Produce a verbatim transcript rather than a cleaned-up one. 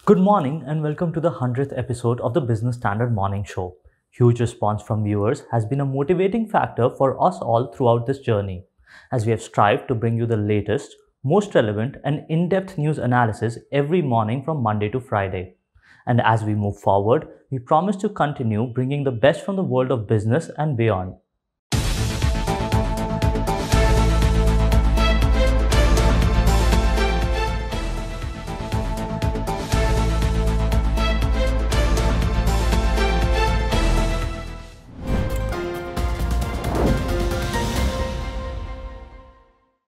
Good morning and welcome to the one hundredth episode of the Business Standard Morning Show. Huge response from viewers has been a motivating factor for us all throughout this journey, as we have strived to bring you the latest, most relevant, and in depth news analysis every morning from Monday to Friday. And as we move forward, we promise to continue bringing the best from the world of business and beyond.